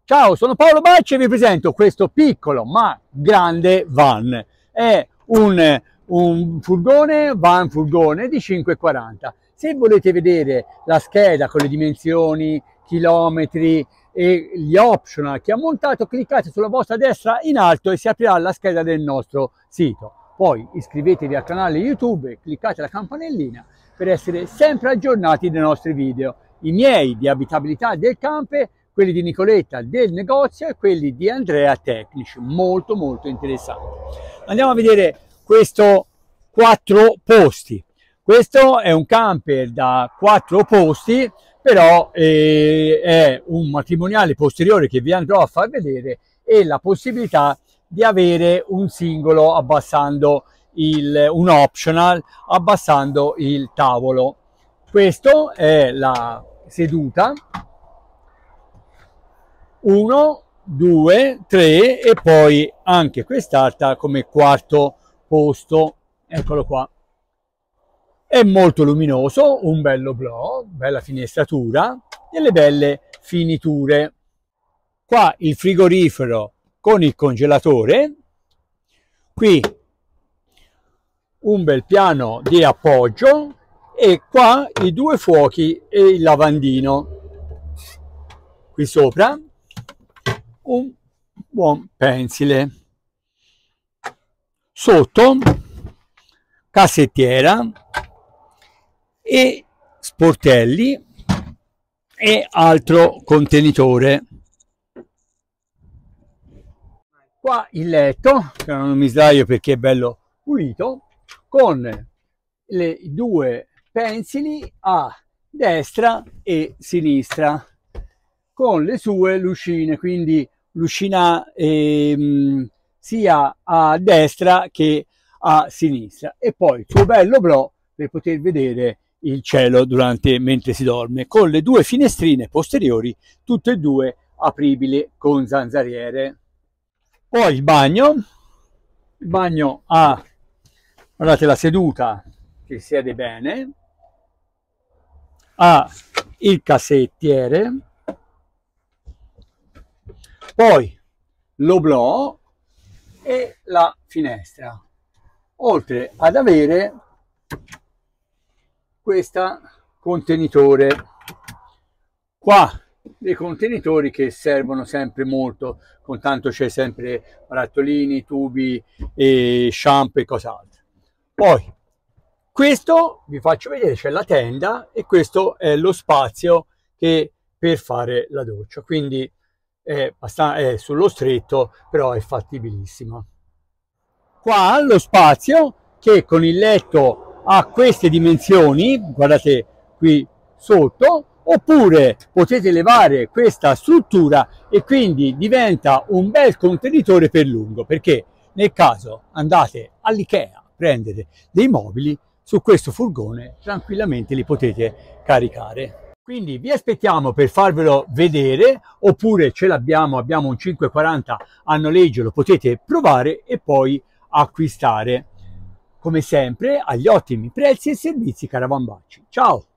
Ciao, sono Paolo Bacci e vi presento questo piccolo ma grande van. È un furgone di 540. Se volete vedere la scheda con le dimensioni, chilometri e gli optional che ha montato, cliccate sulla vostra destra in alto e si aprirà la scheda del nostro sito. Poi iscrivetevi al canale YouTube e cliccate la campanellina per essere sempre aggiornati dai nostri video. I miei di abitabilità del camper, quelli di Nicoletta del negozio e quelli di Andrea tecnici, molto interessanti. Andiamo a vedere questo 4 posti. Questo è un camper da 4 posti, però è un matrimoniale posteriore che vi andrò a far vedere e la possibilità di avere un singolo abbassando un optional abbassando il tavolo. Questo è la seduta 1, 2, 3 e poi anche quest'altra come quarto posto. Eccolo qua. È molto luminoso, un bello blu, bella finestratura, delle belle finiture. Qua il frigorifero con il congelatore, qui un bel piano di appoggio e qua i 2 fuochi e il lavandino. Qui sopra un buon pensile. Sotto cassettiera e sportelli e altro contenitore. Qua il letto, che non mi sdraio perché è bello pulito, con le 2 pensili a destra e sinistra, con le sue lucine, quindi lucina sia a destra che a sinistra, e poi il suo bello blu per poter vedere il cielo mentre si dorme, con le 2 finestrine posteriori, tutte e 2 apribili con zanzariere. Poi il bagno ha, guardate, la seduta che siede bene, ha il cassettiere, poi l'oblò e la finestra, oltre ad avere questo contenitore. Qua dei contenitori che servono sempre molto, con tanto c'è sempre barattolini, tubi e shampoo e cos'altro. Poi questo vi faccio vedere, c'è la tenda e questo è lo spazio per fare la doccia, quindi è sullo stretto, però è fattibilissimo. Qua lo spazio che con il letto ha queste dimensioni, guardate qui sotto, oppure potete levare questa struttura e quindi diventa un bel contenitore per lungo, perché nel caso andate all'IKEA a prendere dei mobili, su questo furgone tranquillamente li potete caricare. Quindi vi aspettiamo per farvelo vedere, oppure ce l'abbiamo, abbiamo un 540 a noleggio, lo potete provare e poi acquistare, come sempre agli ottimi prezzi e servizi Caravan Bacci. Ciao!